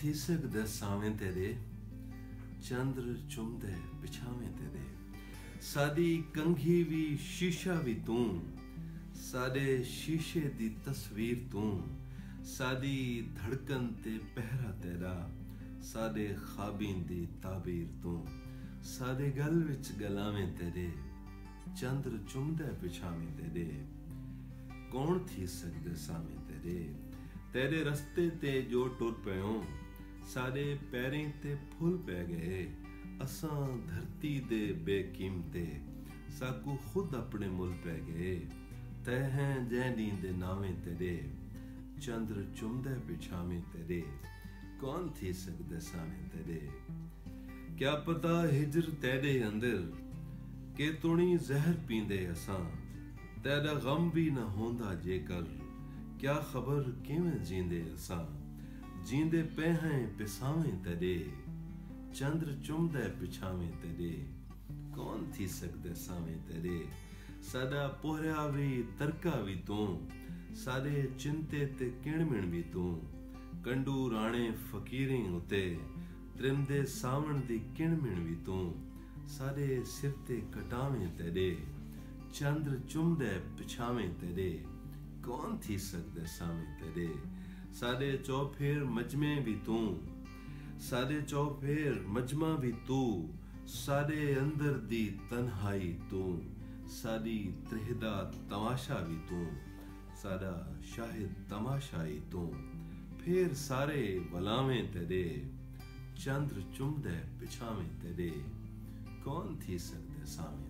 थी सकदा सावें तेरे चंद्र चुमदे बिछावें तेरे साडी कंघी भी शीशा भी तू साडे शीशे दी तस्वीर तू साडी धड़कन ते पहरा तेरा साडे ख्वाबीं दी ताबीर तू साडे गल विच गलावें तेरे चंद्र चुमदे बिछावें तेरे कौन थी सकदा सावें तेरे तेरे रस्ते ते जो टुर पयो साडे पैरें ते फुल पै गए असां धरती दे बेकीमते साकू खुद अपने मुल पै गए तै हैं जैनी दे नावें तेरे चंद्र चुमदे बिछावें तेरे कौन थी सकदा सावें तेरे क्या पता हिजर तेरे अंदर के तुणी जहर पींदे असां तेरा गम भी न होंदा जेकर क्या खबर किवें जींदे असां जींदे पे हैं पिसावें तेरे चंद्र चुमदे बिछावें तेरे कौन थी सकदे सावें तेरे साडा पोहरा भी तरका भी तू साडे चिंते ते किणमिण भी तू कंडू राणे फकीरें उते त्रिमदे सावण दी किणमिण भी तू साडे सिर ते कटावें तेरे चंद्र चुमदे बिछावें तेरे कौन थी सकदे सावें तेरे साडे चौफेर मजमे भी तू साडे चौफेर मजमा भी तू साडे अंदर दी तन्हाई तू साडी त्रिहदा तमाशा भी तू साडा शाहिद तमाशाई तू फिर सारे वलावें तेरे चंद्र चुमदे बिछावें तेरे कौन थी सकदे सावें